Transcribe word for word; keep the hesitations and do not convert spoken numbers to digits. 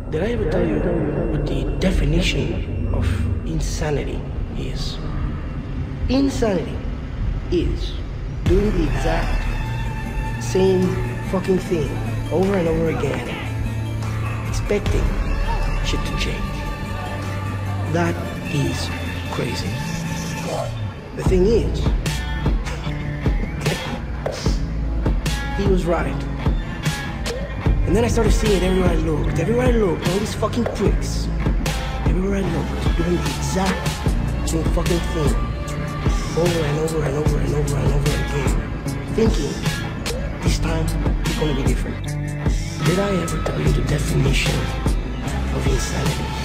Did I ever tell you what the definition of insanity is? Insanity is doing the exact same fucking thing over and over again, expecting shit to change. That is crazy. The thing is, he was right. And then I started seeing it everywhere I looked. Everywhere I looked, all these fucking pricks. Everywhere I looked, doing the exact same fucking thing. Over and over and over and over and over again. Thinking, this time, it's gonna be different. Did I ever tell you the definition of insanity?